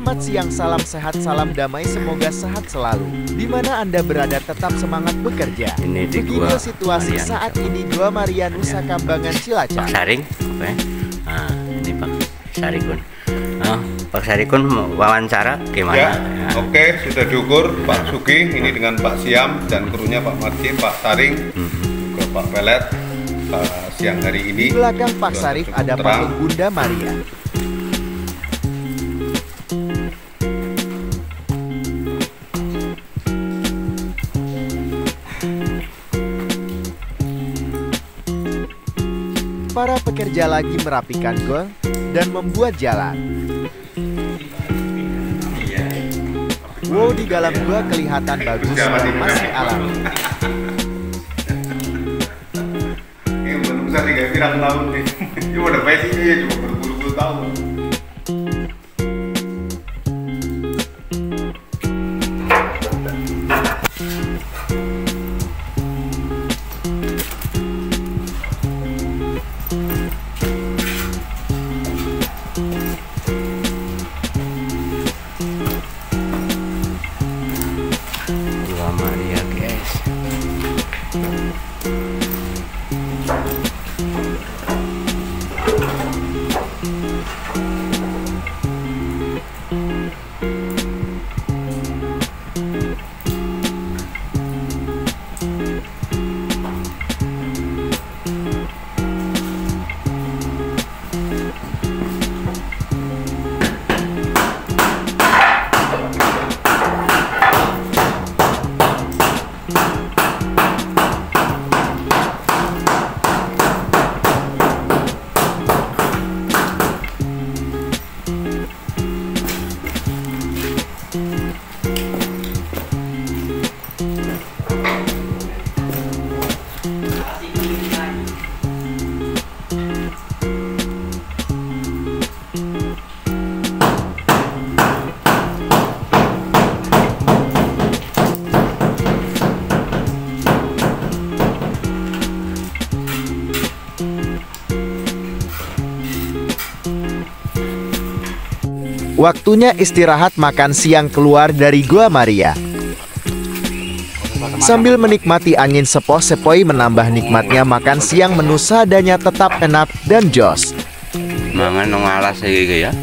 Selamat siang, salam sehat, salam damai, semoga sehat selalu. Di mana Anda berada tetap semangat bekerja. Ini di Begini Gua situasi Marian, saat ini Gua Marian, Nusa Kambangan, Cilacap. Pak Saring, oke. Nah, ini Pak Sarikun. Pak Sarikun wawancara gimana? Ya, oke, sudah diukur Pak Sugi ini dengan Pak Siam dan krunya Pak Marji, Pak Saring, juga Pak Pelet. Siang hari ini Di belakang Pak Sarif ada patung Bunda Maria. Para pekerja lagi merapikan gol dan membuat jalan. Wow, di dalam gua kelihatan bagus dan masih alami. ini belum bisa 3 pirang tahun nih. Ini udah basic cuma berpuluh-puluh tahun. Gua Maria, guys. Waktunya istirahat makan siang keluar dari Gua Maria. Sambil menikmati angin sepoi-sepoi menambah nikmatnya makan siang menu seadanya tetap enak dan jos. Mangan nang alas iki ya.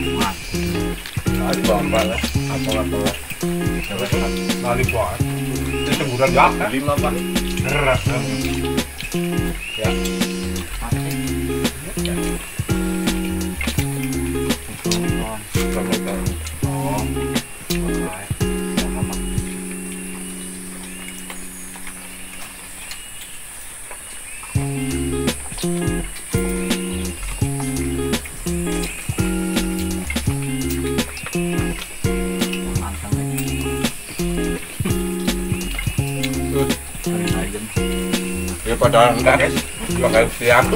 Ya pada enggak guys, siang.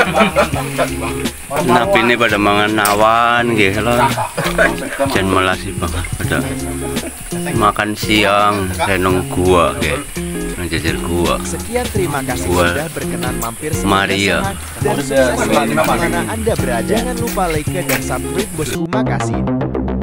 Napi ini pada mangan awan gitu loh. Jan melasi banget pada makan siang seneng gua kayak jajar gua. Sekian, terima kasih Gua sudah berkenan mampir. Maria. Dan sukses di mana Anda berada. Jangan lupa like dan subscribe bosku, makasih.